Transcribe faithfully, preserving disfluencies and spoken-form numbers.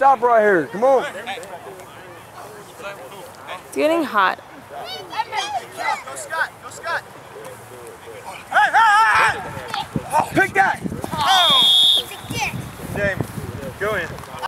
stop right here. Come on. It's getting hot. Go Scott, go Scott. Hey, hey, hey! Pick that! Oh! Jamie, go in.